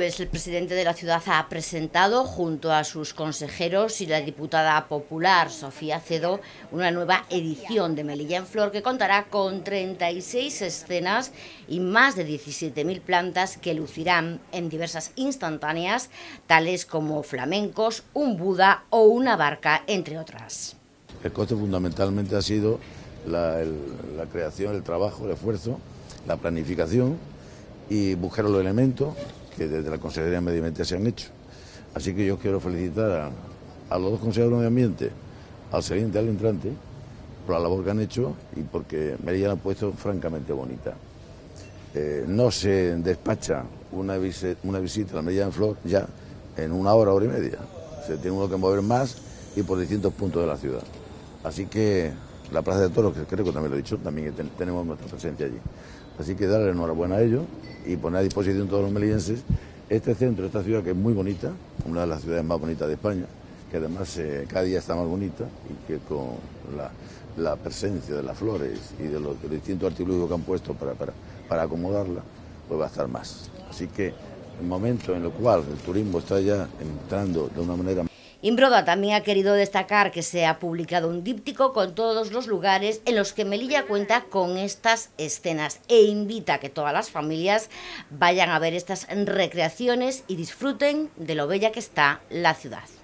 jueves el presidente de la ciudad ha presentado, junto a sus consejeros y la diputada popular Sofía Cedo, una nueva edición de Melilla en Flor que contará con 36 escenas y más de 17.000 plantas que lucirán en diversas instantáneas, tales como flamencos, un Buda o una barca, entre otras. El coste fundamentalmente ha sido la creación, el trabajo, el esfuerzo, la planificación y buscar los elementos que desde la Consejería de Medio Ambiente se han hecho. Así que yo quiero felicitar a los dos consejeros de Medio Ambiente, al saliente y al entrante, por la labor que han hecho y porque Melilla la ha puesto francamente bonita. No se despacha una visita a la Melilla en Flor ya en una hora, hora y media. Se tiene uno que mover más y por distintos puntos de la ciudad. Así que la Plaza de Toros, que creo que también lo he dicho, también tenemos nuestra presencia allí. Así que darle enhorabuena a ellos y poner a disposición todos los melillenses este centro, esta ciudad que es muy bonita, una de las ciudades más bonitas de España, que además cada día está más bonita y que con la presencia de las flores y de los distintos artilugios que han puesto para acomodarla, pues va a estar más. Así que el momento en el cual el turismo está ya entrando de una manera... Imbroda también ha querido destacar que se ha publicado un díptico con todos los lugares en los que Melilla cuenta con estas escenas e invita a que todas las familias vayan a ver estas recreaciones y disfruten de lo bella que está la ciudad.